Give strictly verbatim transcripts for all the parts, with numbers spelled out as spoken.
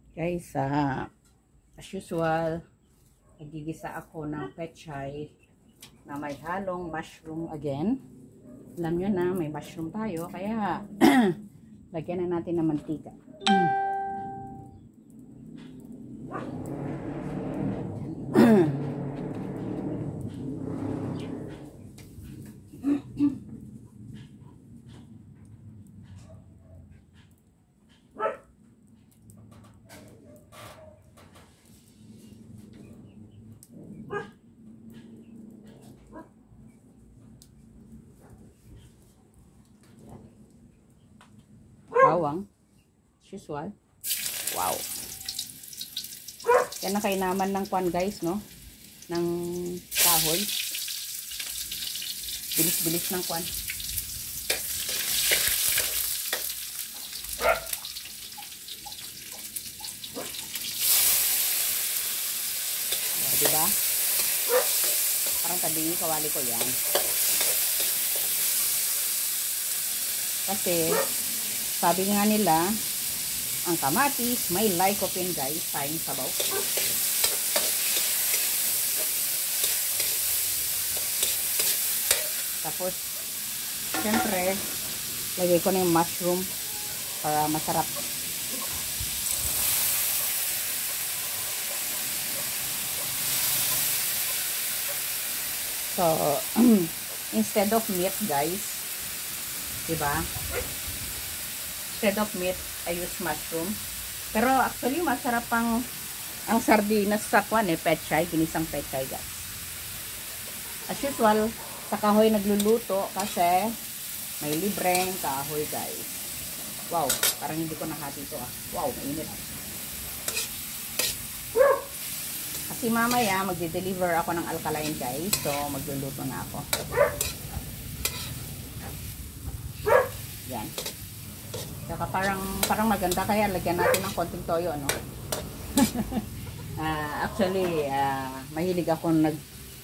Guys, uh, as usual, nagigisa ako ng pechay na may halong mushroom again. Alam nyo na, may mushroom tayo, kaya lagyan na natin ng mantika. Bawang, as usual. Wow. Yan ang kainaman ng kwan guys, no? Ng kahoy. Bilis-bilis ng kwan. O, diba? Parang tabingi kawali ko yan. Kasi sabi nga nila, ang kamatis may lycopene guys, sayang sabaw. Tapos, syempre, lagay ko na yung mushroom para masarap. So, instead of meat guys, diba? Instead of meat, I use mushroom. Pero actually, masarap pang ang sardinas sa kwan eh, pechay, ginisang pechay guys. As usual, sa kahoy nagluluto kasi may libreng kahoy guys. Wow, parang hindi ko nakati ito ah. Wow, mainit. Kasi mamaya magde-deliver ako ng alkaline guys. So, magluluto na ako. Yan. Saka parang, parang maganda kaya lagyan natin ng konting toyo, no? uh, actually, uh, mahilig ako nag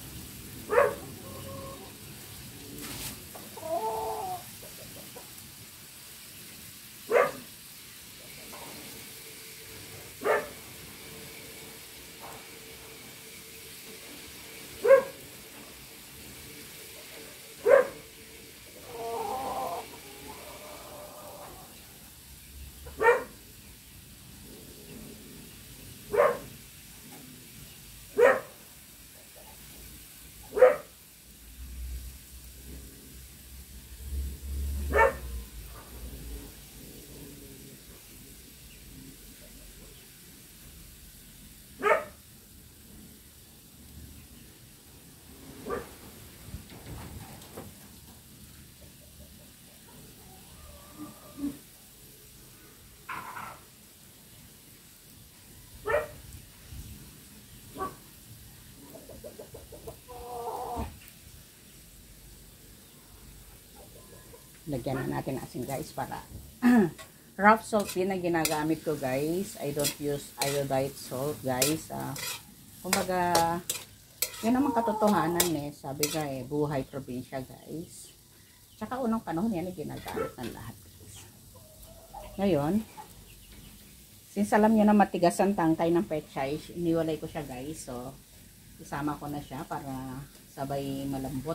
lagyan na natin asin guys para rough salt din ang ginagamit ko guys. I don't use iodized salt guys. Uh, kumbaga, yun naman katotohanan eh. Sabi nga eh, buhay probinsya guys. Tsaka unang panahon yan ay ginagamit ng lahat guys. Ngayon, since alam nyo na matigas ang tangkay ng pechay, iniwalay ko siya guys. So, isama ko na siya para sabay malambot.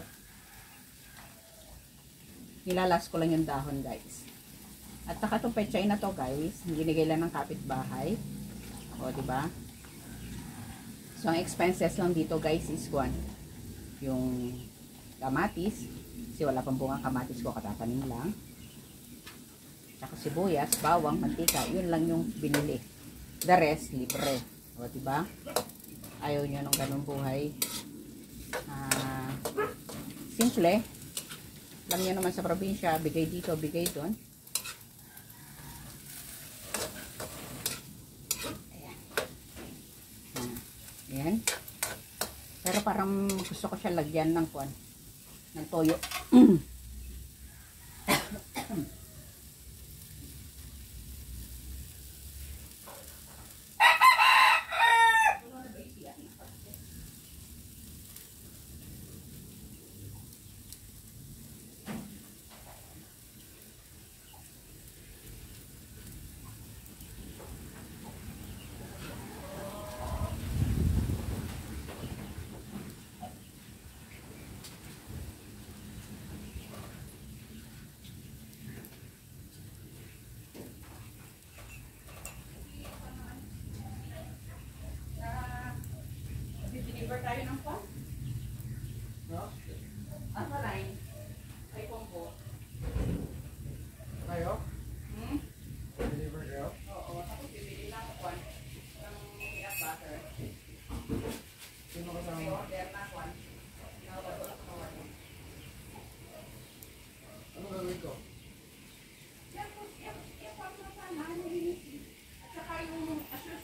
Nilalas ko lang yung dahon guys. At saka itong pechay na to guys, ginigay lang ng kapitbahay. O diba? So ang expenses lang dito guys is one. Yung kamatis, kasi wala pang bunga kamatis ko, katatanim lang. Tsaka sibuyas, bawang, mantika, yun lang yung binili. The rest, libre. O diba? Ayaw nyo nung ganun buhay. Uh, simple. Alam niyo naman sa probinsya, bigay dito, bigay doon. Ayan. Ayan. Pero parang gusto ko siya lagyan ng kuwan, ng toyo.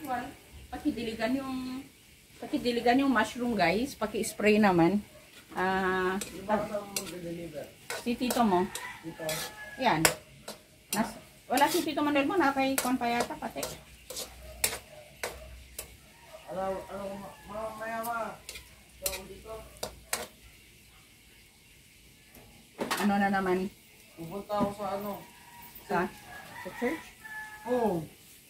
usual, pakidiligan yung pakidiligan yung mushroom guys, paki-spray naman. Ah, uh, si tito mo. Dito. Yan. Nas, wala si tito Manuel mo na kay kon pa yata pati. Ano, ano, mamaya ma. Dito. Ano na naman? Pupunta ako sa ano? Sa? Sa church? Oo. Oh.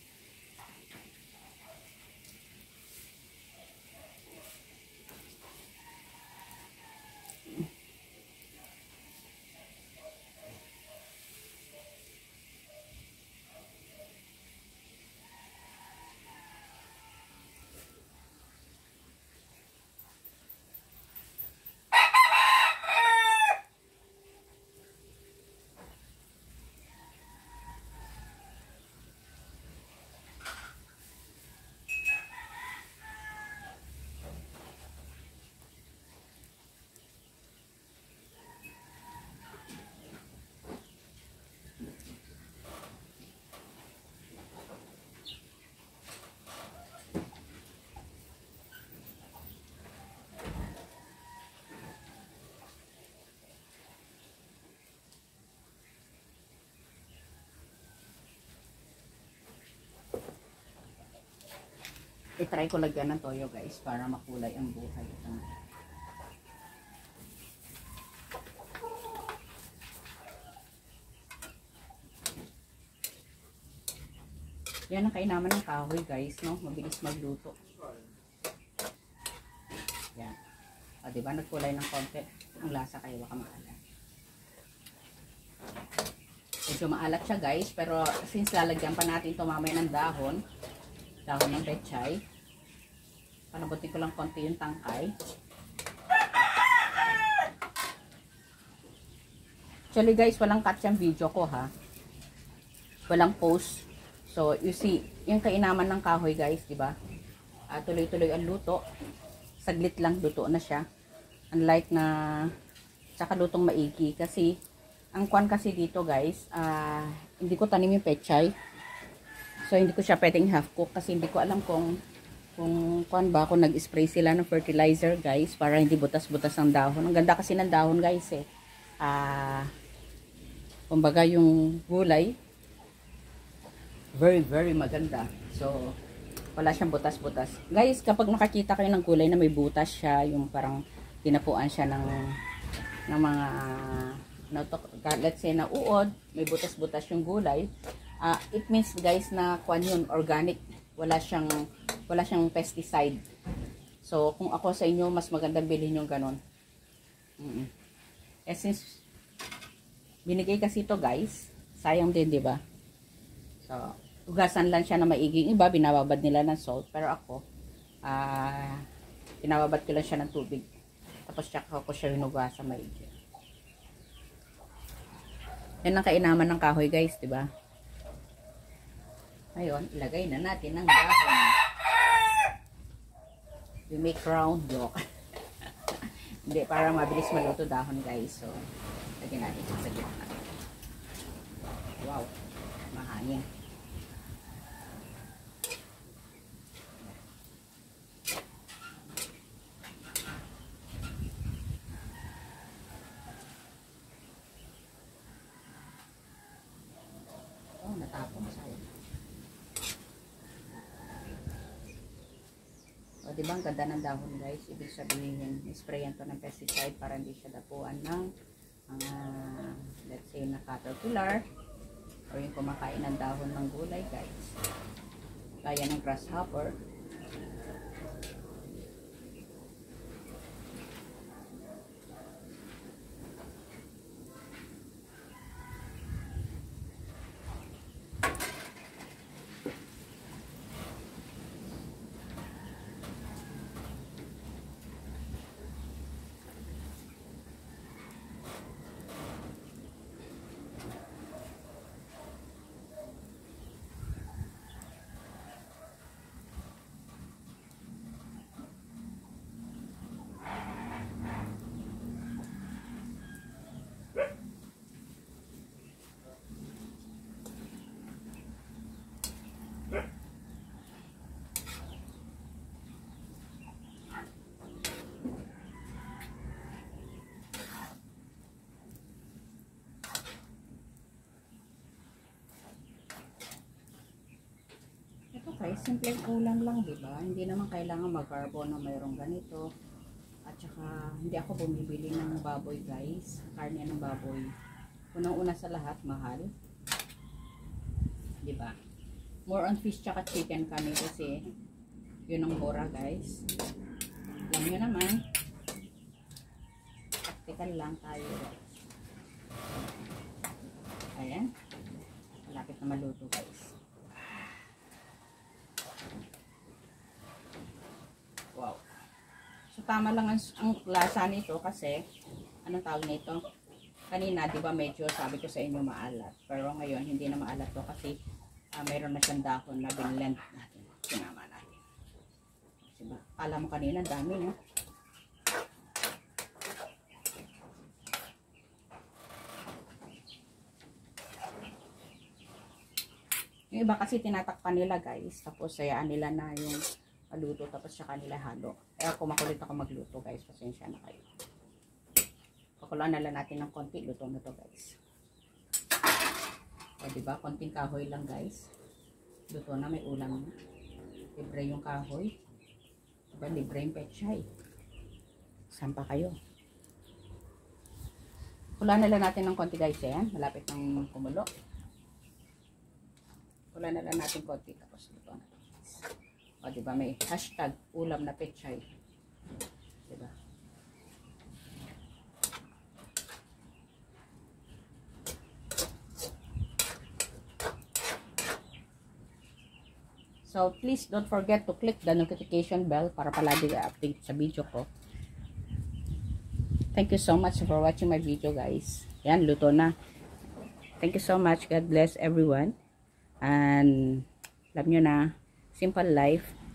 I-try ko lagyan ng toyo guys para makulay ang buhay. Yan ang kainaman ng kahoy guys, no? Mabilis magluto. Yan. O, diba? Nagkulay ng konti. Ang lasa kayo baka maalat. Medyo maalat siya guys, pero since lalagyan pa natin ito mamaya ng dahon, dahon ng pechay, panabutin ko lang konti yung tangkay. Actually guys, walang cut yung video ko ha. Walang post. So, you see, yung kainaman ng kahoy guys, di ba? Uh, tuloy-tuloy ang luto. Saglit lang luto na siya. Unlike na tsaka lutong maigi. Kasi, ang kwan kasi dito guys, uh, hindi ko tanim yung pechay. So, hindi ko siya pwedeng half cook kasi hindi ko alam kung kung kwan ba, kung nag-spray sila ng fertilizer guys para hindi butas-butas ang dahon. Ang ganda kasi ng dahon guys eh. Ah, uh, kumbaga yung gulay, very very maganda. So, wala siyang butas-butas. Guys, kapag nakakita kayo ng gulay na may butas siya, yung parang tinapuan siya ng ng mga uh, let's say na uod, may butas-butas yung gulay, uh, it means guys na kwan yun, organic. Wala siyang wala siyang pesticide. So, kung ako sa inyo, mas magandang bilhin yung ganon. Mm -mm. Eh, since binigay kasi ito guys, sayang din, di ba? So, ugasan lang siya na maiging. Iba, binababad nila ng salt. Pero ako, ah, uh, binababad ko lang siya ng tubig. Tapos, tsaka ko siya hinugasan maigi. Yan ang kainaman ng kahoy guys, di ba? Ngayon, ilagay na natin ng dahon. We make round joke. Hindi, para mabilis maluto dahon guys. So, lagyan natin sa gitna. Wow, mahangin. Oh, natapon sa'yo. O, diba ang ganda ng dahon guys? Ibig sabihin, sprayan to ng pesticide para hindi siya dapuan ng uh, let's say na caterpillar o yung kumakain ng dahon ng gulay guys. Kaya ng grasshopper. guys, simpleng ulam lang, di ba? Hindi naman kailangan mag-carbo na mayroong ganito. At saka, hindi ako bumibili ng baboy guys. Karne ng baboy. Unang-una sa lahat, mahal. Di ba? More on fish tsaka chicken kami kasi yun ang mura guys. Alam nyo naman, practical lang tayo. Ayan. Malapit na maluto guys. Wow. So tama lang ang, ang lasa nito kasi anong tawag nito? Kanina, di ba medyo sabi ko sa inyo maalat. Pero ngayon, hindi na maalat to kasi uh, mayroon na siyang dahon na binlend natin. Sinama natin. Diba? Kala mo kanina, dami, no? Yung iba kasi tinatakpan nila, guys. Tapos, sayaan nila na yung maluto. Tapos, siya kanila halo. Kaya ako makulit ako magluto, guys. Pasensya na kayo. Pakulaan na lang natin ng konti. Luto na to guys. O diba? Konting kahoy lang guys. Luto na. May ulam na. Libre yung kahoy. Diba? Libre yung pechay. Saan pa kayo? Pakulaan na lang natin ng konti guys. Yan. Malapit ng kumulo. Pakulaan na lang natin konti. Tapos luto na. O diba? May hashtag ulam na pechay. Diba? So, please don't forget to click the notification bell para palagi ka-update sa video ko. Thank you so much for watching my video, guys. Yan, luto na. Thank you so much. God bless everyone. And, alam nyo na, simple life.